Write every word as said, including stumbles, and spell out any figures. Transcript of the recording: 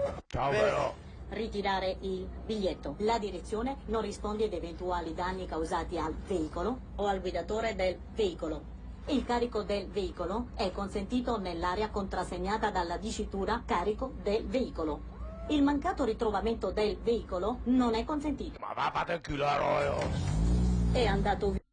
Ciao però. Ritirare il biglietto. La direzione non risponde ad eventuali danni causati al veicolo o al guidatore del veicolo. Il carico del veicolo è consentito nell'area contrassegnata dalla dicitura carico del veicolo. Il mancato ritrovamento del veicolo non è consentito. Ma va, fate il culo, io. È andato via.